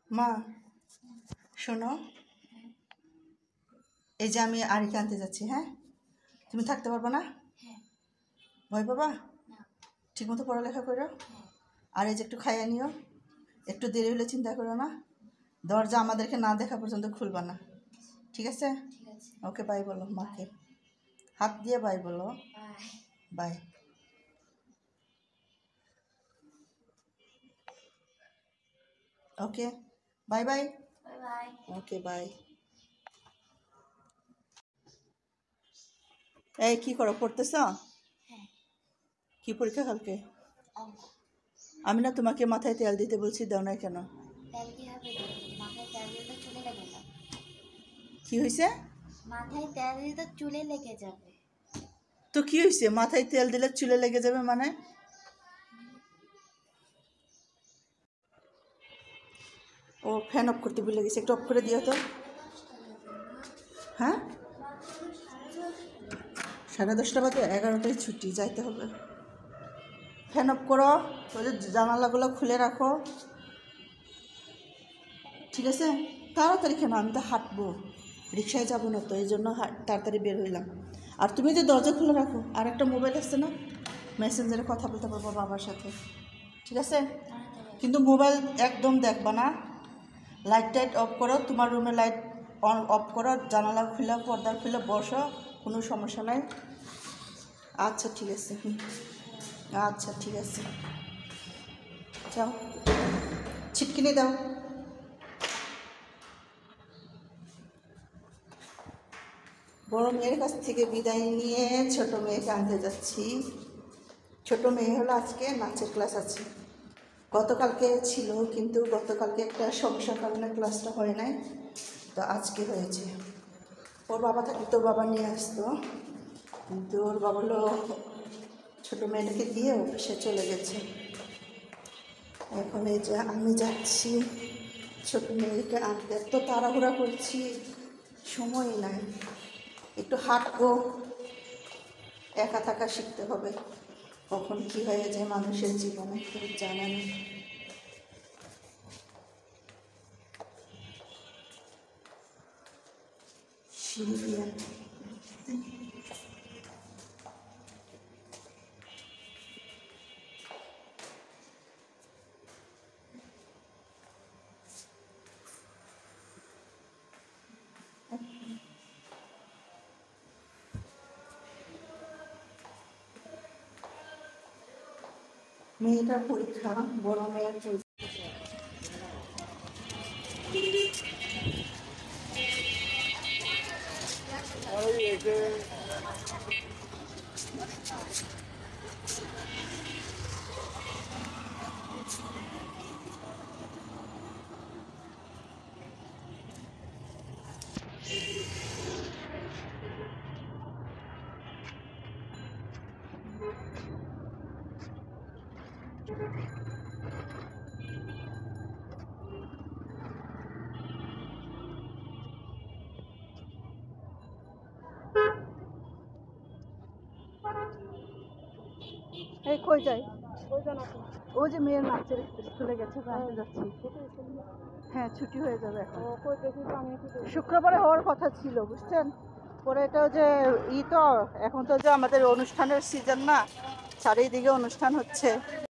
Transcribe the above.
মা শোনো, এই যে আমি আরিকে আনতে যাচ্ছি, হ্যাঁ তুমি থাকতে পারবে না? ভয় পাবা? ঠিক মতো পড়ালেখা করো, আর এই যে একটু খাইয়ে নিও, একটু দেরি হলে চিন্তা করো না, দরজা আমাদেরকে না দেখা পর্যন্ত খুলবা না, ঠিক আছে? ওকে বাই বলো মাকে, হাত দিয়ে বাই বলো। Bye. Okay bye bye. Okay bye. এই কি করো, পড়তেছ? কি পরীক্ষা কালকে? আমি না তোমাকে মাথায় তেল দিতে বলছি, দাও না কেন? কি হয়েছে? মাথায় তেল দিলে তো চুলে লেগে যাবে। তো কি হয়েছে, মাথায় তেল দিলে চুলে লেগে যাবে মানে? ও ফ্যান অফ করতে ভুলে গেছে, একটু অফ করে দিও তো। হ্যাঁ 10:30 বাজে, 11টায় ছুটি, যাইতে হবে। ফ্যান অফ করো, ওই যে জানালাগুলো খুলে রাখো, ঠিক আছে? তাড়াতাড়ি কেন, আমি তো হাঁটবো, রিক্সায় যাবো না তো, এই জন্য তাড়াতাড়ি বের হইলাম। আর তুমি যে দরজা খুলে রাখো, আর একটা মোবাইল আসছে না, মেসেঞ্জারে কথা বলতে পারবো বাবার সাথে, ঠিক আছে? কিন্তু মোবাইল একদম দেখবা না, লাইট টাইট অফ করো, তোমার রুমে লাইট অন অফ করো, জানালা খুলে পর্দা খুলে বসো, কোনো সমস্যা নাই। আচ্ছা ঠিক আছে, আচ্ছা ঠিক আছে, যাও, ছিটকিনি দাও। বড় মেয়ের কাছ থেকে বিদায় নিয়ে ছোট মেয়েকে আনতে যাচ্ছি। ছোট মেয়ে হলো আজকে নাচের ক্লাস আছে, গতকালকে ছিল, কিন্তু গতকালকে একটা সমস্যার কারণে ক্লাসটা হয় নাই, তো আজকে হয়েছে। ওর বাবা থাকলে তোর বাবা নিয়ে আসতো, কিন্তু ওর বাবা হলো ছোটো মেয়েটাকে দিয়ে অফিসে চলে গেছে। এখন এই যে আমি যাচ্ছি ছোটো মেয়েকে আনতে, এত তাড়াহুড়া করছি, সময় নাই, একটু হাঁটবো, একা থাকা শিখতে হবে, কখন কী হয়ে যায় মানুষের জীবনে কেউ জানে না। সিরিয়ান মেয়েটার পরীক্ষা, বড় মেয়ের পরীক্ষা। এই কই যাই, ও যে মেয়ের নাচের স্কুলে গেছে, আনতে যাচ্ছি। হ্যাঁ ছুটি হয়ে যাবে এখন, শুক্রবারে হওয়ার কথা ছিল বুঝছেন, পরে এটাও যে তো এখন তো যে আমাদের অনুষ্ঠানের সিজন না, চারিদিকে অনুষ্ঠান হচ্ছে।